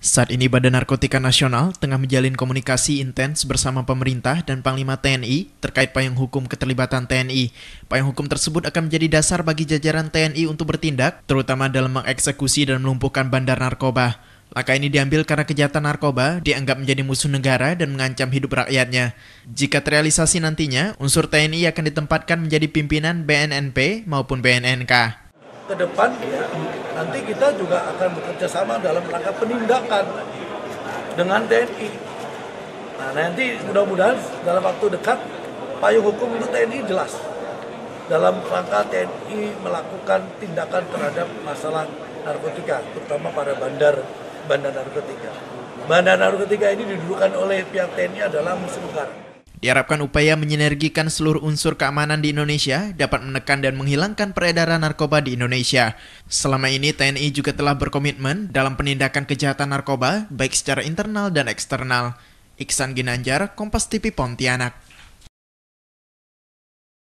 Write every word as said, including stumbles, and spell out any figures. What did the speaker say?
Saat ini Badan Narkotika Nasional tengah menjalin komunikasi intens bersama pemerintah dan Panglima T N I terkait payung hukum keterlibatan T N I. Payung hukum tersebut akan menjadi dasar bagi jajaran T N I untuk bertindak, terutama dalam mengeksekusi dan melumpuhkan bandar narkoba. Langkah ini diambil karena kejahatan narkoba dianggap menjadi musuh negara dan mengancam hidup rakyatnya. Jika terrealisasi nantinya, unsur T N I akan ditempatkan menjadi pimpinan B N N P maupun B N N K. Ke depan ya, nanti kita juga akan bekerja sama dalam rangka penindakan dengan T N I. Nah, nanti mudah-mudahan dalam waktu dekat payung hukum untuk T N I jelas dalam rangka T N I melakukan tindakan terhadap masalah narkotika, terutama pada bandar bandar narkotika. Bandar narkotika ini didudukan oleh pihak T N I adalah musuh negara. Diharapkan upaya menyinergikan seluruh unsur keamanan di Indonesia dapat menekan dan menghilangkan peredaran narkoba di Indonesia. Selama ini T N I juga telah berkomitmen dalam penindakan kejahatan narkoba baik secara internal dan eksternal. Iksan Ginanjar, Kompas T V Pontianak.